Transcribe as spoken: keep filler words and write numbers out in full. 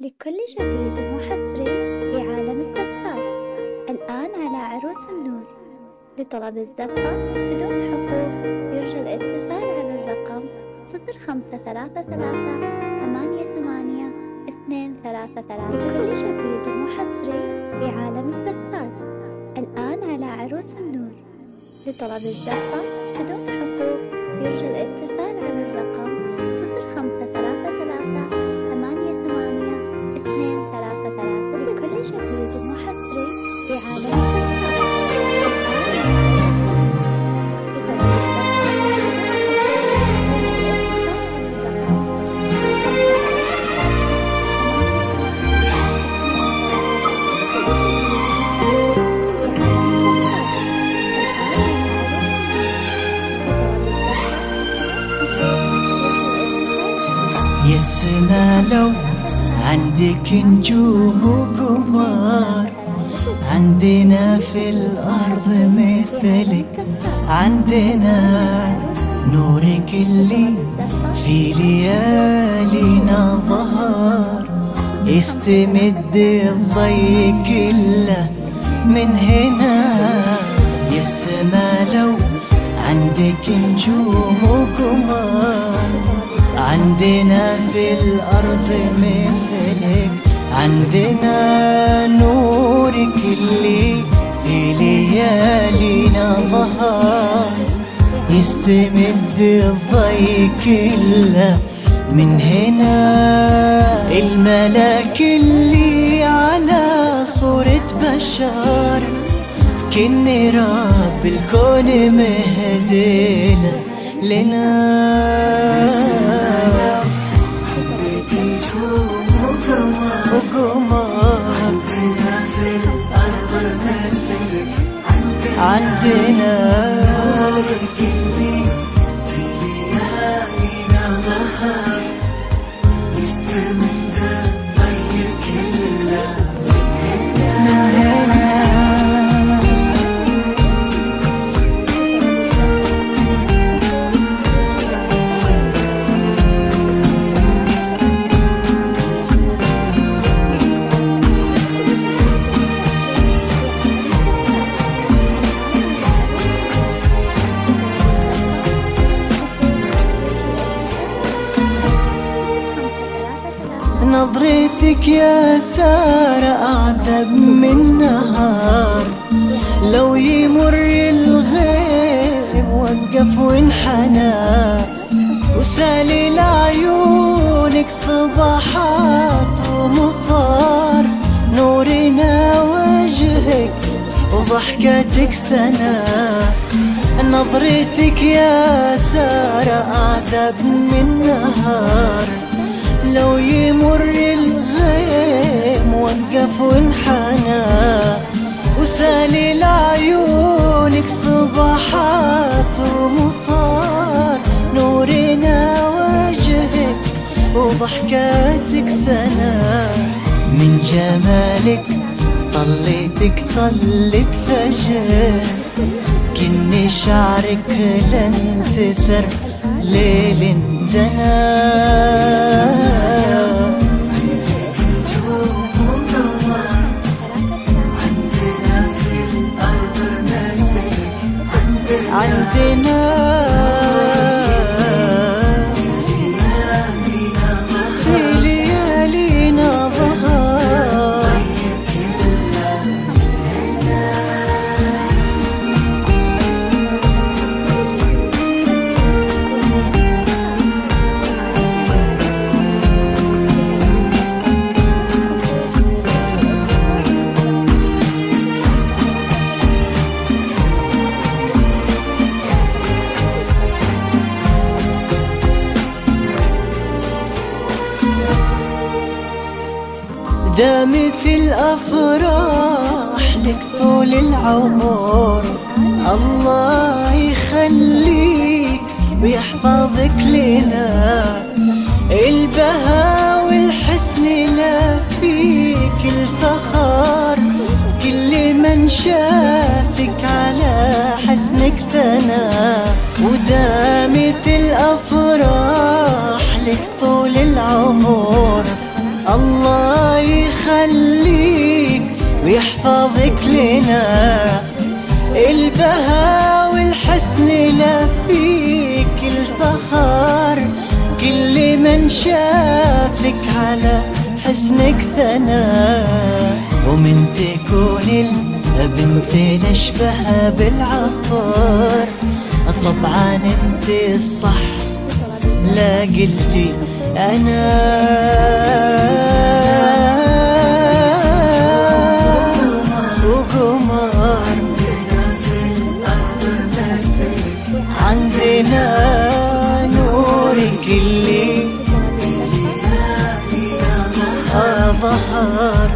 لكل جديد وحصري في عالم الزفات. الآن على عروس النوس. لطلب الزفة بدون حقوق يرجى الاتصال على الرقم صفر خمسة ثلاثة ثلاثة ثمانية ثمانية اثنين ثلاثة ثلاثة. لكل جديد وحصري في عالم الزفات. الآن على عروس النوس. لطلب الزفة بدون حقوق يرجى الاتصال على الرقم صفر خمسة ثلاثة ثلاثة ثمانية ثمانية اثنين ثلاثة ثلاثة. لكل جديد وحصري في عالم الزفات. يا السما لو عندك نجوم وقمر، عندنا في الأرض مثلك، عندنا نورك اللي في ليالينا ظهر، يستمد الضي كله من هنا. يا السما لو عندك نجوم وقمر، عندنا في الأرض مثلك، عندنا نورك اللي في ليالينا ظهر، يستمد الضي كله من هنا. الملاك اللي على صورة بشر، كن رب الكون مهدينا لنا. عندك نجوم وقمر، عندنا في الأرض مثلك، عندنا نورك اللي في ليالينا ظهر، يستمد الضي كله من هنا. نظرتك يا سارة أعذب من نهار، لو يمر الغيم وقف وانحنى، وسالي لعيونك صباحات ومطار، نورنا وجهك وضحكتك سنة. نظرتك يا سارة أعذب من نهار، لو يمر الغيم وقف وانحنى، وسالي لعيونك صباحات ومطار، نورنا وجهك وضحكاتك سنة. من جمالك طليتك طلت فجر، كن شعرك لن تثر ليل دنا. عندك نجوم وقمر، عندنا في الأرض مثلك، عندنا في ليالينا ظهر. دامت الأفراح لك طول العمر، الله يخليك ويحفظك لنا. البهاء والحسن لا فيك الفخر، كل من شافك على حسنك ثنى. ودامت الأفراح لك طول العمر، الله الله يخليك ويحفظك لنا، البهاء والحسن لا فيك الفخر، كل من شافك على حسنك ثنى. ومن تكون البنت نشبه بالعطر، طبعا انت الصح لا قلتي انا. وقمر عندنا نورك اللي ظهر